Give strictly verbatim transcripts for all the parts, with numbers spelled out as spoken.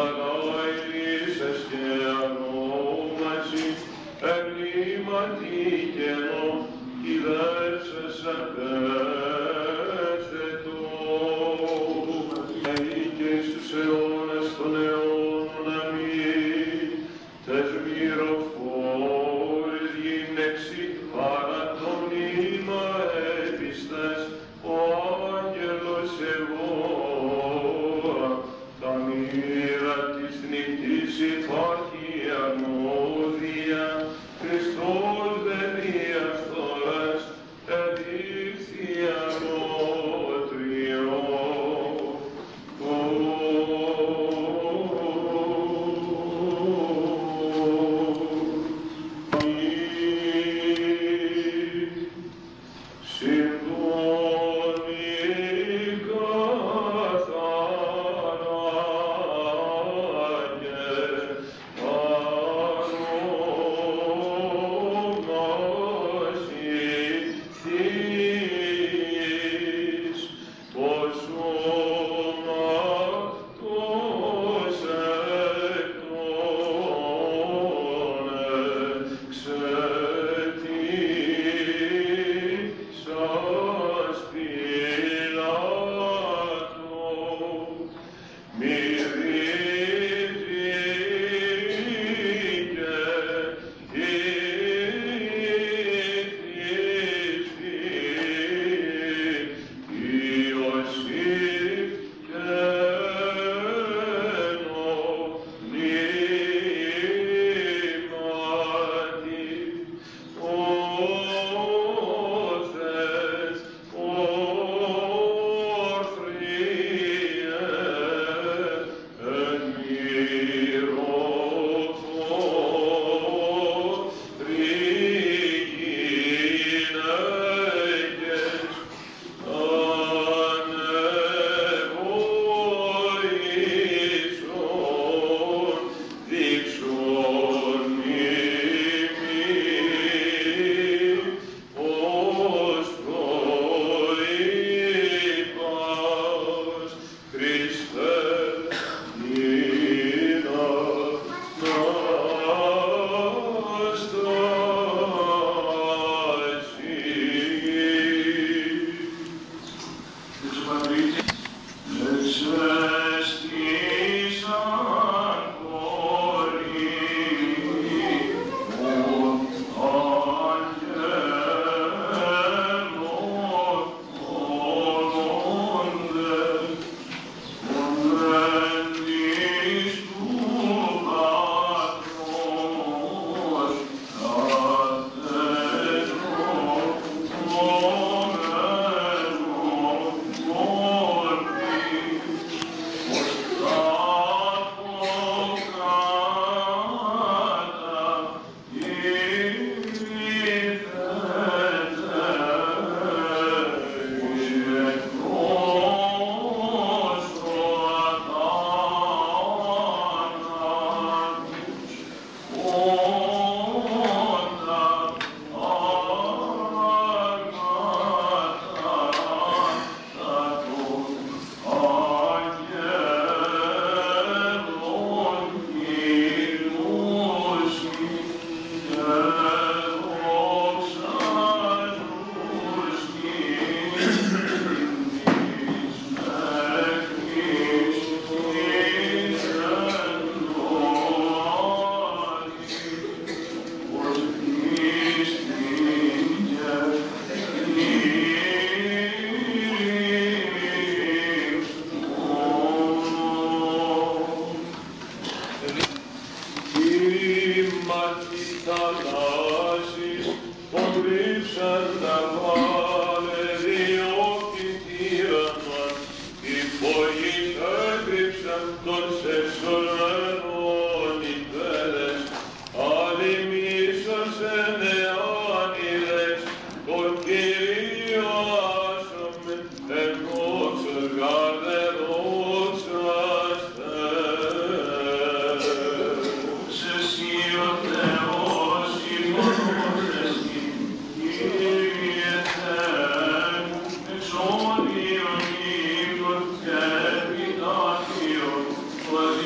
Κύριε Θεέ,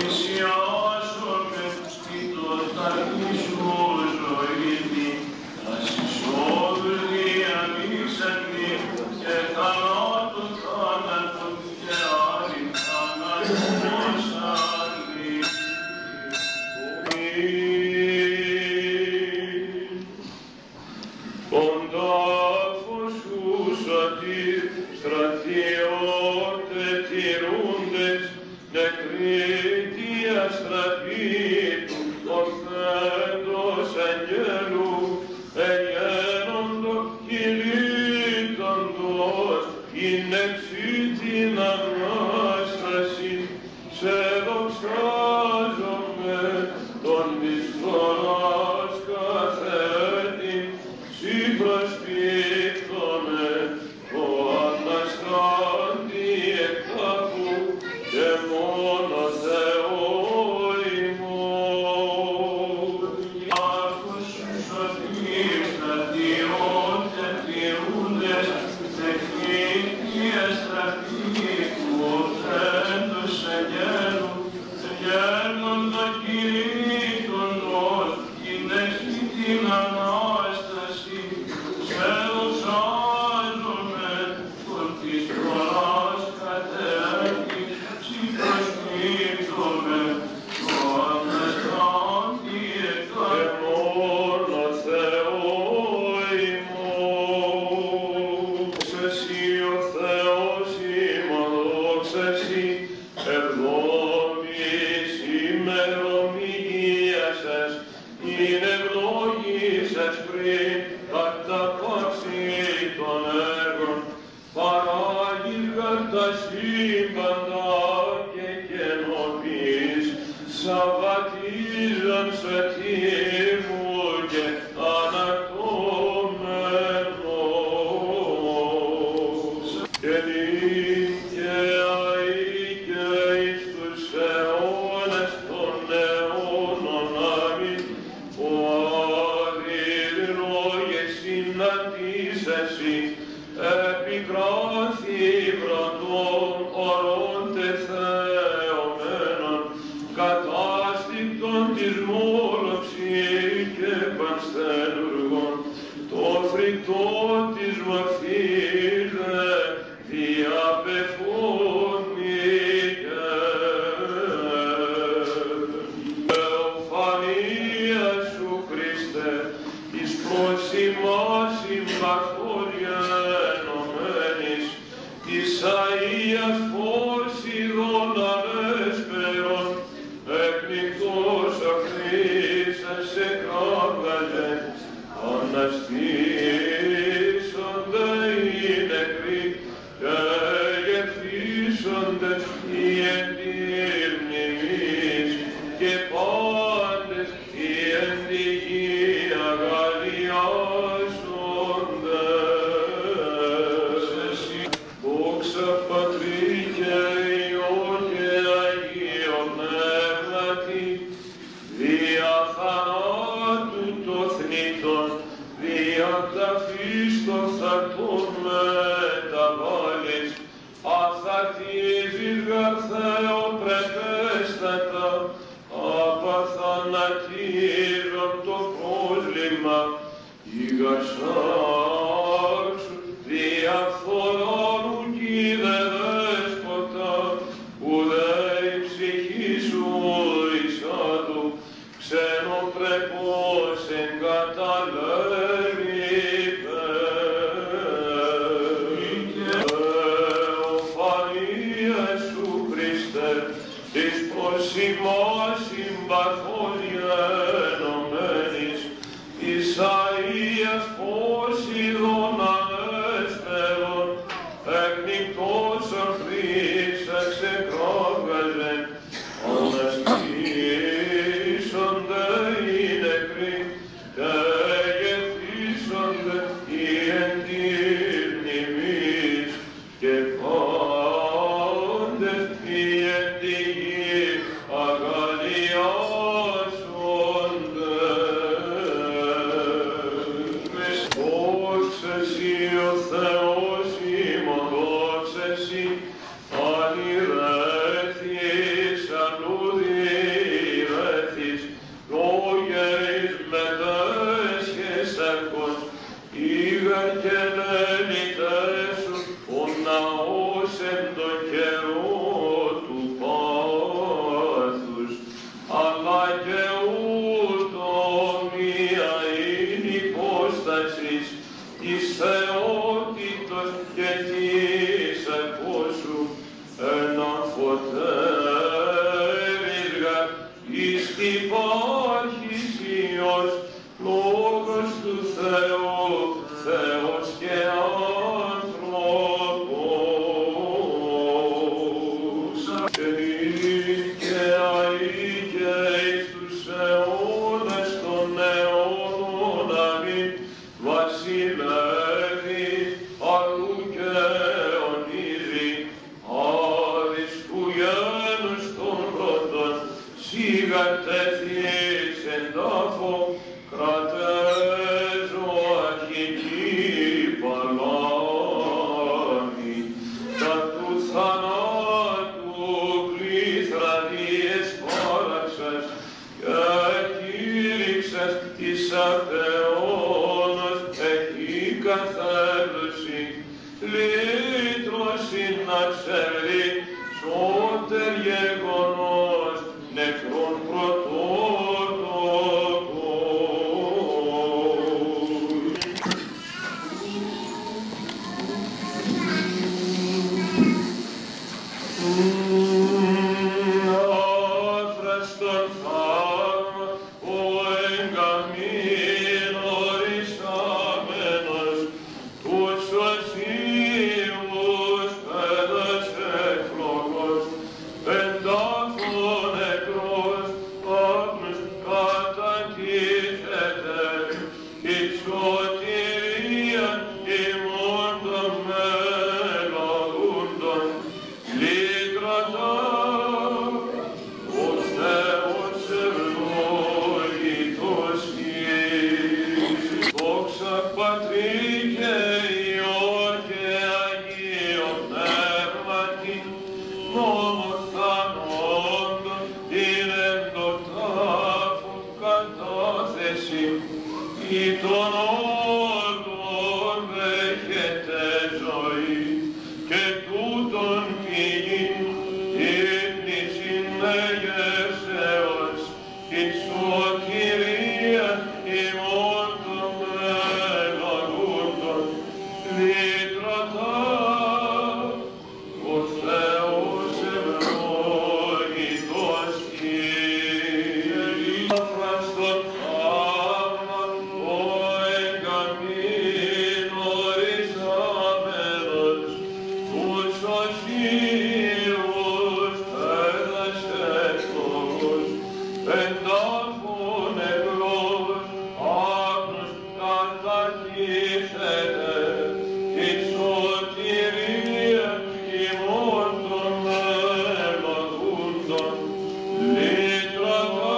Oh της θεότητος και της εφόσου έναν φωτέρης γαρ εις υπάρχεις Υιός, Λόγος του Θεού, Θεός και άνθρωπος. Και αεί και εις τους αιώνες των αιώνων, αμήν, βασιλεύει αλλού και ονίζει, άδεις του γένους των ρωτών, σίγα τέθης εν τάφο, κρατές ο αρχική παλάμη, τα του θανάτου κλήθραδιες φάραξες και κήρυξες της αθεώνος έχει καθέλωση, λύτρωσιν να ξέρει σώτερ γεγονός νεκρών πρωτότοκος. Άφραστον θαύμα ο εγκαμήν οριστάμενος, τους οσίους παιδες ευλογός, πεντάφων νεκρός, άπνους κατατίθεται, η σωτηρία ημών των μελαούντων, λύτρατα, ο Θεός ευλόγητος εις. Δόξα Πατρί και Υιό και Αγίο Πνεύματι, νόμος θανόντων, την εν το τάφο κατάθεση, ή των όντων δέχεται ζωή, και τούτον πηγήν ύμνης συνεγερσέως, η σωτηρία ημών των μελαγούντων, λύτρατα, ο Θεός ευλόγητος εις. Άφραστον θαύμα ο εγκαμήν οριστάμενος, τους οσίους παιδες ευλογός, πεντάφων νεκρός, άπνους κατατίθεται, η σωτηρία ημών των μελαγούντων, λύτρατα,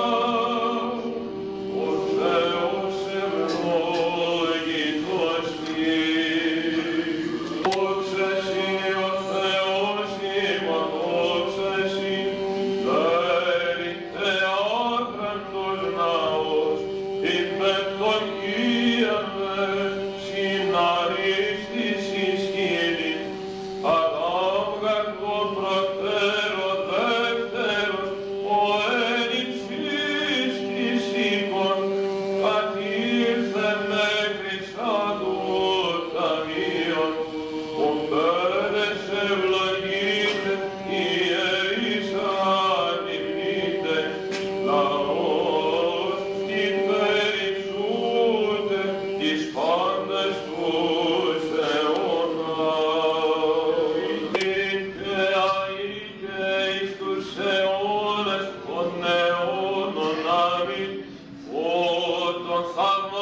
ο Θεός ευλόγητος εις. Δόξα Συ ο Θεός ημών, δόξα Συ, δέρυτε άκραντος ναός, την πεπτωχίαν δε συναρίστης εις χείλην, Αδάμγαρ το προτέρω δεύτερος, ο εν υψής της οίκων, κατήρθε μέχρι σάδου ταμείων, ο πέδες ευλογείτε, ιερείς ανυμνείτε, λαός την περισσούτε, τις πάντες τους αιώνας. Ην και αεί και εις τους αιώνες των αιώνων, αμήν, ο των θαυμάσιων